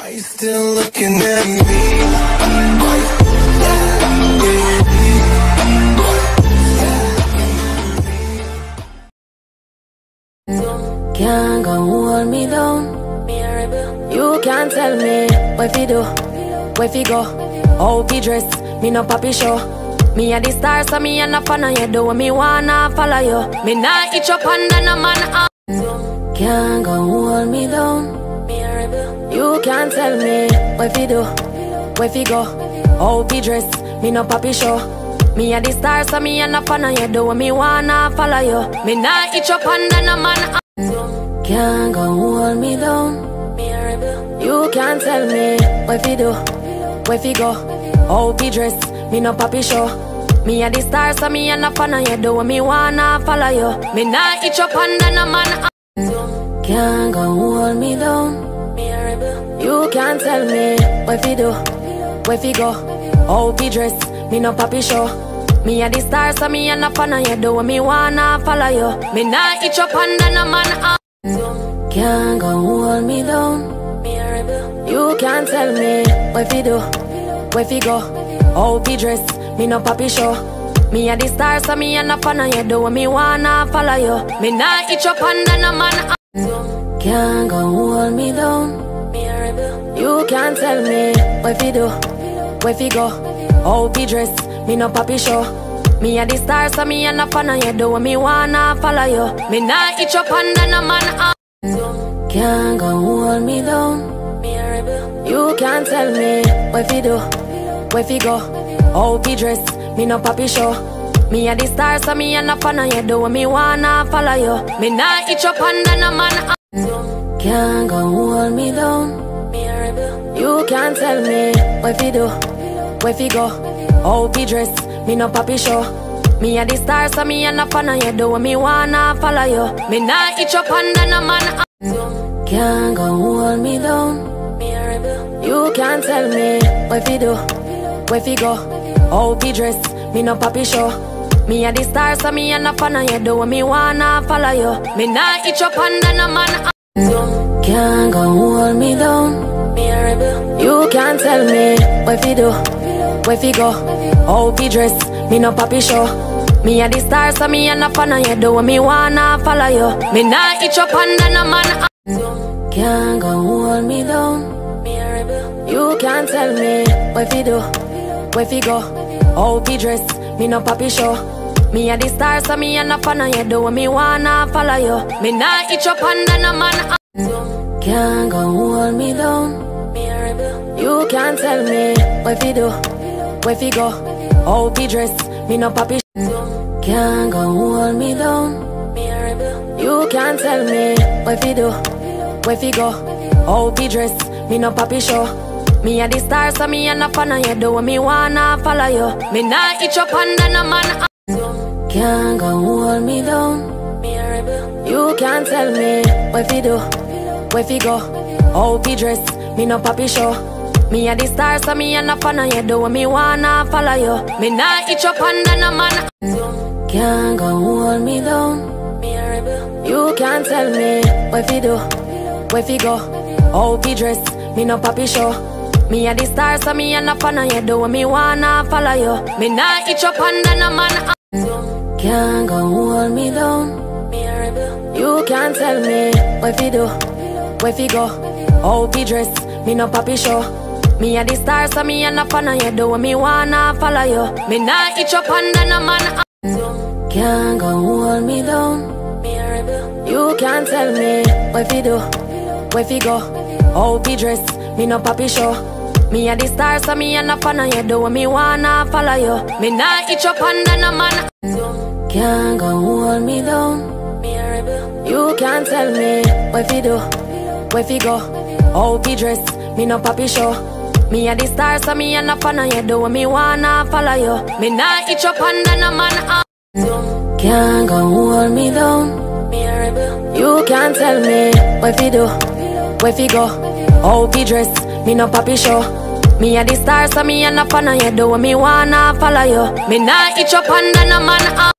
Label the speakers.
Speaker 1: Are you still looking at me?
Speaker 2: Can't go hold me down. You can't tell me what fi do, where fi go, how fi dress. Me no papi show. Me a the star, so me a no fan of you. Do me wanna follow you. Me nah itch up under no man. Can't go hold me down. You can't tell me what fi do, where fi go, how fi dress. Me no papi show. Me a the star, so me a no fan of you. Do me wanna follow you. Me nah itch up under no man. Can't go hold me down. You can't tell me what fi do, where fi go, how fi dress. Me no papi show. Me a the star, so me a no fan of you. Do me wanna follow you. Me nah itch up under no man. Can't go hold me down. You can't tell me what fi do, where fi go, how fi dress. Me no papi show. Me a the star, so me a no fan of you. Do me wanna follow you. Me nah itch up under no man. Can't go hold me down. You can't tell me what fi do, where fi go, how fi dress. Me no papi show. Me a the star, so me a no fan of you. Do me wanna follow you. Me nah itch up under no man. Can't go hold me down. You can't tell me what fi do, where fi go, how fi dress. Me no papi show. Me a the star, so me a no fan of you. Do me wanna follow you. Me nah itch up under no man. Can't go hold me down. You can't tell me what fi do, where fi go, how fi dress. Me no papi show. Me a the star, so me a no fan of you. Do me wanna follow you. Me nah itch up under no man. Can't go hold me down. You can't tell me what fi do, where fi go, how fi dress. Me no papi show. Me a the star, so me a no fan of you. Do me wanna follow you. Me nah itch up under no man. Can't go hold me down. You can't tell me what fi do, where fi go, how fi dress. Me no papi show. Me a the star, so me a no fan of you. Do me wanna follow you. Me nah itch up under no man. Can't go hold me down. You can't tell me what fi do, where fi go, how fi dress. Me no papi show. Me a the star, so me a no fan of you. Do me wanna follow you. Me nah itch up under no man. Can't go hold me down. You can't tell me what fi do, where fi go, how fi dress. Me no papi show. Me a the star, so me a no fan of you. Do me wanna follow you. Me nah itch up under no man. Can't go hold me down. You can't tell me what fi do, where fi go, how fi dress. Me no papi. Can't go hold me down. You can't tell me what fi do, where fi go, how fi dress. Me no papi show. Me a the star, so me a no fan of you. Do me wanna follow you. Me nah itch up under no man. Can't go hold me down. You can't tell me what fi do, where fi go, how fi dress. Me no papi show. Me a the star, so me a no fan of you. Do me wanna follow you. Me nah itch up under no man. Can't go hold me down. You can't tell me what fi do, where fi go, how fi dress. Me no papi show. Me a the star, so me a no fan of you. Do me wanna follow you. Me nah itch up under no man. Can't go hold me down. You can't tell me what fi do, where fi go, how fi dress. Me no papi show. Me a the star, so me a no fan of you. Do me wanna follow you. Me nah itch up under no man. Can't go hold me down. You can't tell me what fi do, where fi go, how fi dress. Me no papi show. Me a the star, so me a no fan of you. Do me wanna follow you. Me nah itch up under no man. Can't go hold me down. You can't tell me what fi do, where fi go, how fi dress. Me no papi show. Me a the star, so me a no fan of you. Do me wanna follow you. Me nah itch up under no man. Can't go hold me down. You can't tell me what fi do, where fi go, how fi dress. Me no papi show. Me a the star, so me a no fan of you. Do me wanna follow you. Me nah itch up under no man.